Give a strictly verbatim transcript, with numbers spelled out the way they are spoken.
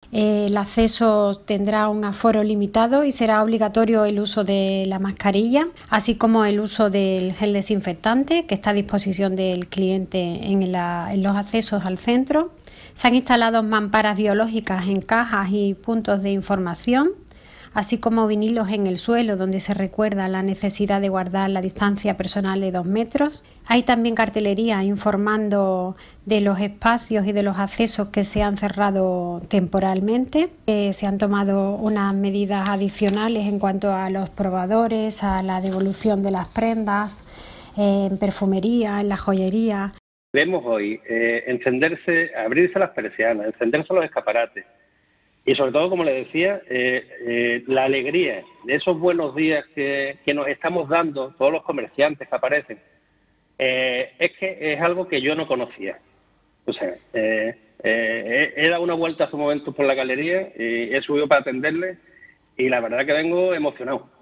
Eh, el acceso tendrá un aforo limitado y será obligatorio el uso de la mascarilla, así como el uso del gel desinfectante que está a disposición del cliente en, la, en los accesos al centro. Se han instalado mamparas biológicas en cajas y puntos de información, así como vinilos en el suelo donde se recuerda la necesidad de guardar la distancia personal de dos metros. Hay también cartelería informando de los espacios y de los accesos que se han cerrado temporalmente. Eh, se han tomado unas medidas adicionales en cuanto a los probadores, a la devolución de las prendas, eh, en perfumería, en la joyería. Vemos hoy eh, encenderse, abrirse las persianas, encenderse los escaparates. Y sobre todo, como le decía, eh, eh, la alegría de esos buenos días que, que nos estamos dando todos los comerciantes que aparecen, eh, es que es algo que yo no conocía. O sea, eh, eh, he, he dado una vuelta hace un momento por la galería y he subido para atenderle y la verdad que vengo emocionado.